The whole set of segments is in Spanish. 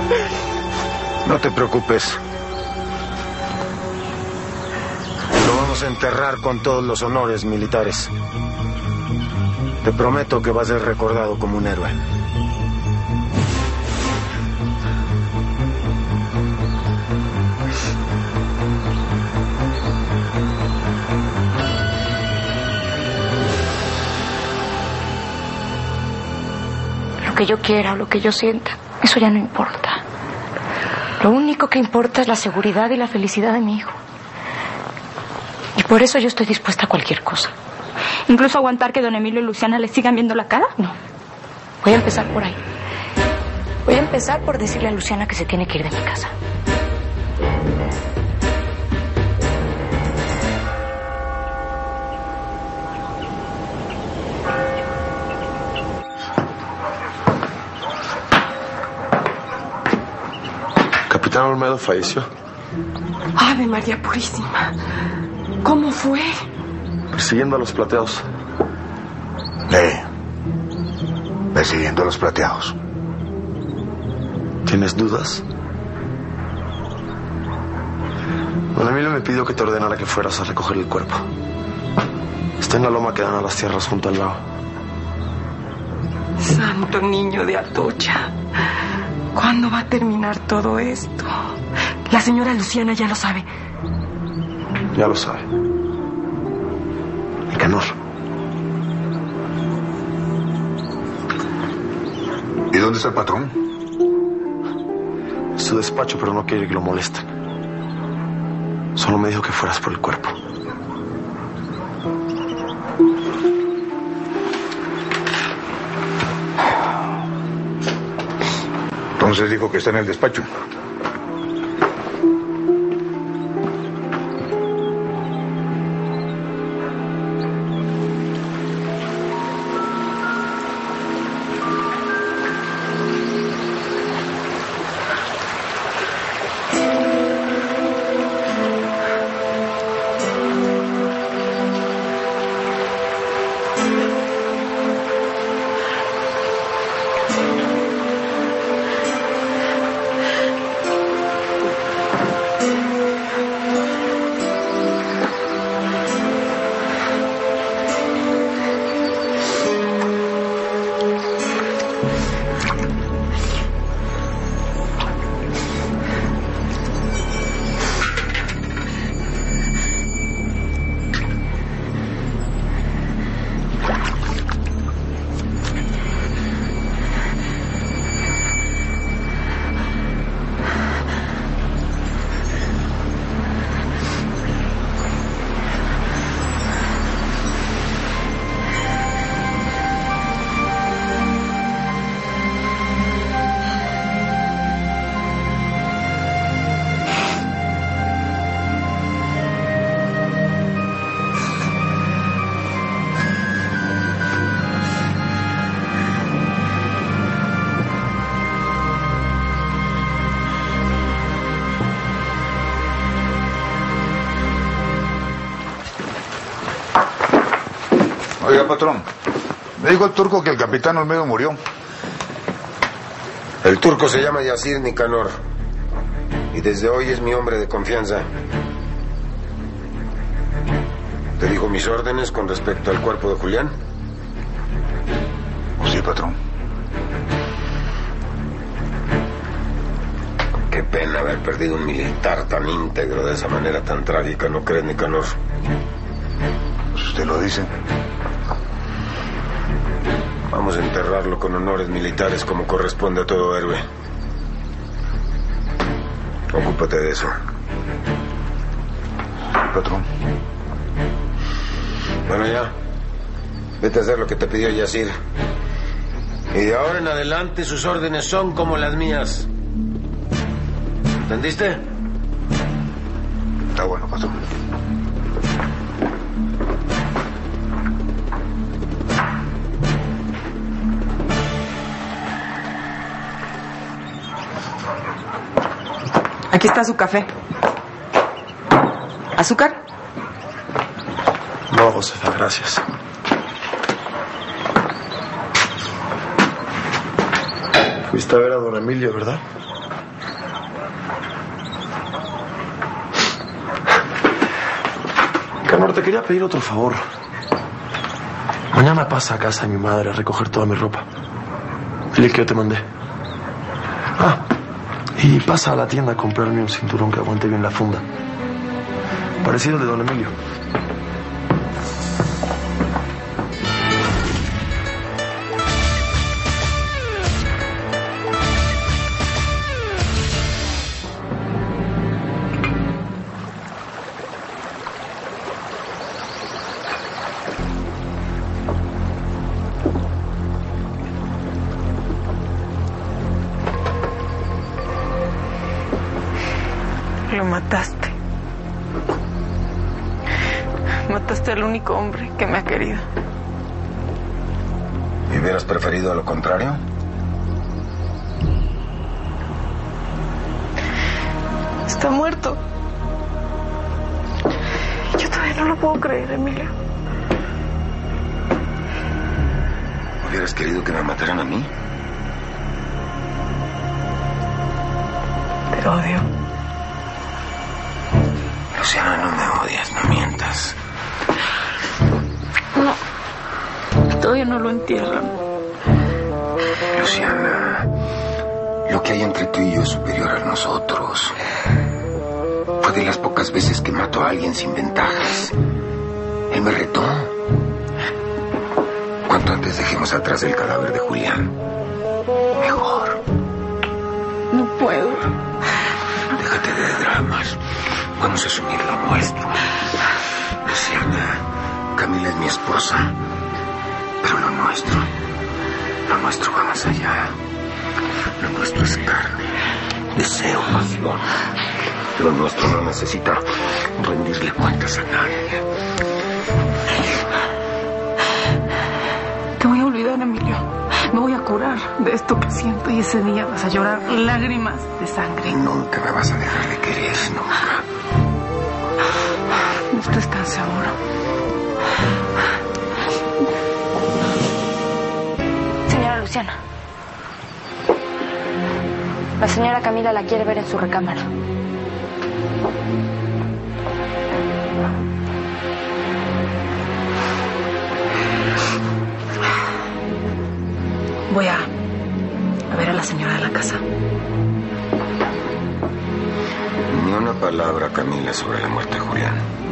No te preocupes. Lo vamos a enterrar con todos los honores militares. Te prometo que va a ser recordado como un héroe. Lo que yo quiera o lo que yo sienta, eso ya no importa. Lo único que importa es la seguridad y la felicidad de mi hijo. Y por eso yo estoy dispuesta a cualquier cosa. ¿Incluso aguantar que don Emilio y Luciana le sigan viendo la cara? No. Voy a empezar por ahí. Voy a empezar por decirle a Luciana que se tiene que ir de mi casa. Capitán Olmedo falleció. Ave María Purísima. ¿Cómo fue? Persiguiendo a los plateados. Persiguiendo a los plateados. ¿Tienes dudas? Don Emilio me pidió que te ordenara que fueras a recoger el cuerpo. Está en la loma que dan a las tierras junto al lago. Santo niño de Atocha. ¿Cuándo va a terminar todo esto? La señora Luciana ya lo sabe. Ya lo sabe. Nicanor. ¿Y dónde está el patrón? En su despacho, pero no quiere que lo molesten. Solo me dijo que fueras por el cuerpo. Entonces dijo que está en el despacho. Oiga, patrón, me dijo el turco que el capitán Olmedo murió. El turco se llama Yacir Nicanor. Y desde hoy es mi hombre de confianza. ¿Te dijo mis órdenes con respecto al cuerpo de Julián? Sí, patrón. Qué pena haber perdido un militar tan íntegro de esa manera tan trágica, ¿no crees, Nicanor? Pues usted lo dice. Vamos a enterrarlo con honores militares como corresponde a todo héroe. Ocúpate de eso. Patrón. Bueno, ya. Vete a hacer lo que te pidió Yacir. Y de ahora en adelante sus órdenes son como las mías. ¿Entendiste? Está bueno, patrón. Aquí está su café. ¿Azúcar? No, Josefa, gracias. Fuiste a ver a don Emilio, ¿verdad? Canor, te quería pedir otro favor. Mañana pasa a casa de mi madre a recoger toda mi ropa. Dile que yo te mandé. Y pasa a la tienda a comprarme un cinturón que aguante bien la funda. Parecido al de don Emilio. Lo mataste. Mataste al único hombre que me ha querido. ¿Y hubieras preferido lo contrario? Está muerto. Yo todavía no lo puedo creer, Emilio. ¿Hubieras querido que me mataran a mí? Te odio. Luciana, no me odias, no mientas. No. Todavía no lo entierran. Luciana, lo que hay entre tú y yo es superior a nosotros. Fue de las pocas veces que mató a alguien sin ventajas. Él me retó. Cuanto antes dejemos atrás el cadáver de Julián, mejor. No puedo. Déjate de dramas. Vamos a asumir lo nuestro. Luciana, Camila es mi esposa. Pero lo nuestro va más allá. Lo nuestro es carne, deseo, pasión. Lo nuestro no necesita rendirle cuentas a nadie. Te voy a olvidar, Emilio. Me voy a curar de esto que siento y ese día vas a llorar lágrimas de sangre. Nunca me vas a dejar de querer, nunca. No estás tan seguro. Señora Luciana. La señora Camila la quiere ver en su recámara. Voy a ver a la señora de la casa. Ni una palabra, Camila, sobre la muerte de Julián.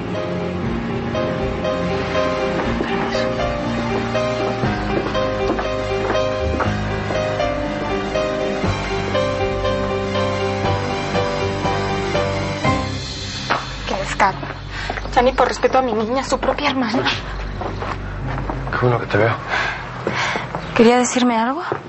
Qué descaro. Ya ni por respeto a mi niña, su propia hermana. Qué bueno que te veo. ¿Quería decirme algo?